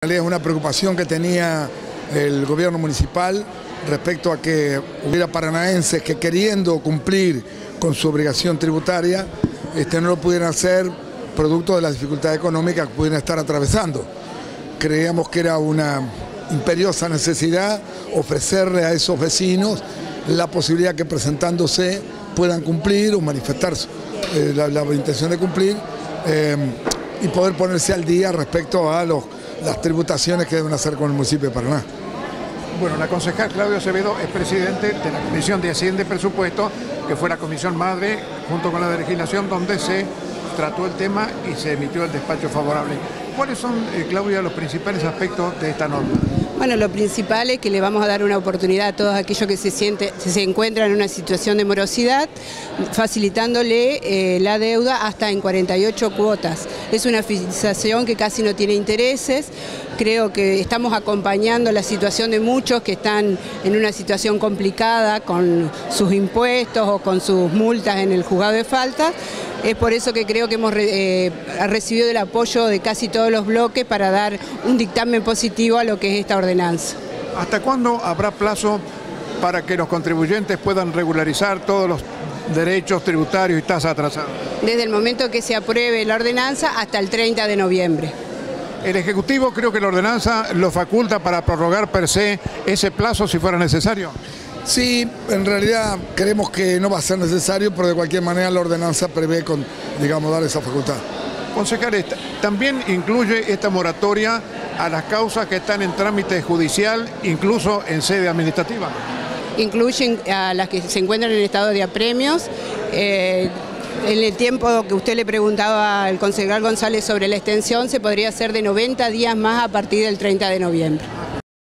Es una preocupación que tenía el gobierno municipal respecto a que hubiera paranaenses que, queriendo cumplir con su obligación tributaria, no lo pudieran hacer producto de las dificultades económicas que pudieran estar atravesando. Creíamos que era una imperiosa necesidad ofrecerle a esos vecinos la posibilidad que, presentándose, puedan cumplir o manifestar la intención de cumplir y poder ponerse al día respecto a las tributaciones que deben hacer con el municipio de Paraná. Bueno, la concejal Claudio Acevedo es presidente de la Comisión de Hacienda y Presupuesto, que fue la comisión madre junto con la de legislación, donde se trató el tema y se emitió el despacho favorable. ¿Cuáles son, Claudia, los principales aspectos de esta norma? Bueno, lo principal es que le vamos a dar una oportunidad a todos aquellos que se encuentran en una situación de morosidad, facilitándole la deuda hasta en 48 cuotas. Es una financiación que casi no tiene intereses. Creo que estamos acompañando la situación de muchos que están en una situación complicada con sus impuestos o con sus multas en el juzgado de faltas. Es por eso que creo que hemos recibido el apoyo de casi todos los bloques para dar un dictamen positivo a lo que es esta ordenanza. ¿Hasta cuándo habrá plazo para que los contribuyentes puedan regularizar todos los derechos tributarios y tasas atrasadas? Desde el momento que se apruebe la ordenanza hasta el 30 de noviembre. El Ejecutivo, creo que la ordenanza lo faculta para prorrogar per se ese plazo si fuera necesario. Sí, en realidad creemos que no va a ser necesario, pero de cualquier manera la ordenanza prevé dar esa facultad. Concejales, ¿también incluye esta moratoria a las causas que están en trámite judicial, incluso en sede administrativa? Incluyen a las que se encuentran en estado de apremios. En el tiempo que usted le preguntaba al concejal González sobre la extensión, se podría hacer de 90 días más a partir del 30 de noviembre.